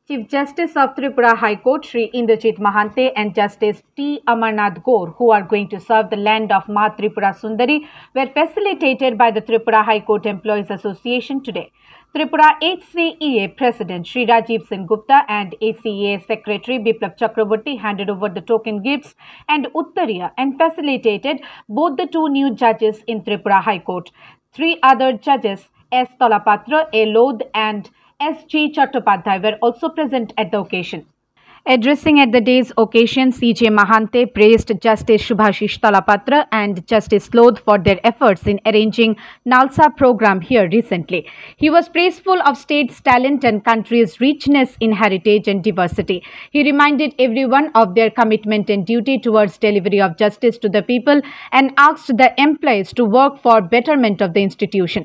Chief Justice of Tripura High Court Sri Indrajit Mahante and Justice T. Amarnath Gaur, who are going to serve the land of Ma Tripura Sundari, were facilitated by the Tripura High Court Employees Association today. Tripura HCEA President Sri Rajiv Singh Gupta and ACEA Secretary Biplab Chakraborty handed over the token gifts and Uttariya and facilitated both the two new judges in Tripura High Court. Three other judges, S. Talapatra, A. Lodh and S.G. Chattopadhyay were also present at the occasion. Addressing at the day's occasion, C.J. Mahante praised Justice Shubhashish Talapatra and Justice Lodh for their efforts in arranging NALSA program here recently. He was praiseful of state's talent and country's richness in heritage and diversity. He reminded everyone of their commitment and duty towards delivery of justice to the people and asked the employees to work for betterment of the institution.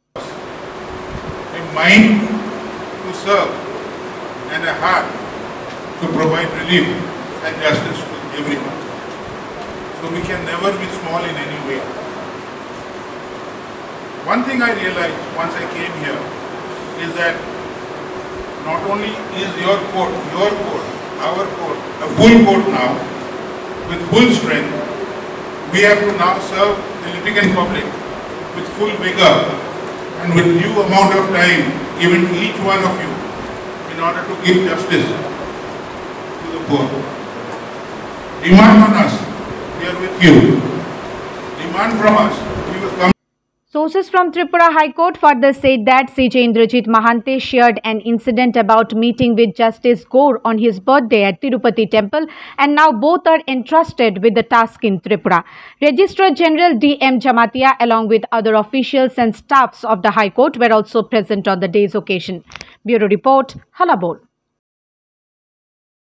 A mind to serve and a heart to provide relief and justice to everyone. So we can never be small in any way. One thing I realized once I came here is that not only is your court, our court, a full court now, with full strength, we have to now serve the litigant public with full vigor and with due amount of time given to each one of you in order to give justice to the poor. Demand on us, we are with you. Demand from us, we will come. Sources from Tripura High Court further said that C.J. Indrajit Mahante shared an incident about meeting with Justice Gaur on his birthday at Tirupati Temple, and now both are entrusted with the task in Tripura. Registrar General D.M. Jamatia along with other officials and staffs of the High Court were also present on the day's occasion. Bureau Report, Halabol.